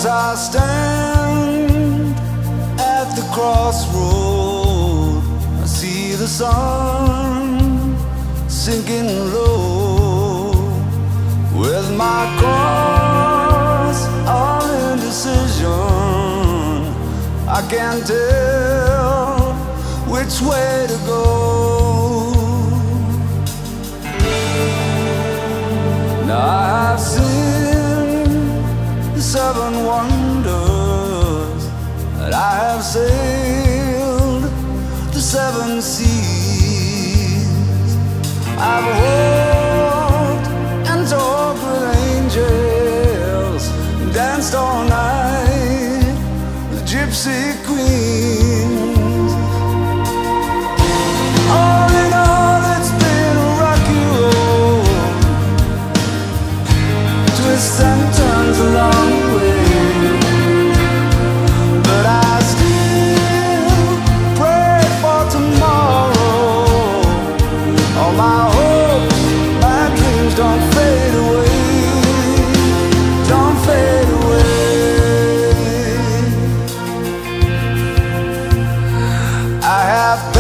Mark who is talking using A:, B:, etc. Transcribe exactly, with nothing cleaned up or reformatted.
A: As I stand at the crossroad, I see the sun sinking low. With my cross of indecision, I can't tell which way to go. Now I've seen the seven wonders, and I have sailed the seven seas. I've walked and talked with angels, danced all night with gypsy queens. All in all, it's been a rocky road, twists and turns along the way, but I still pray for tomorrow. All my hopes, my dreams don't fade away, don't fade away. I have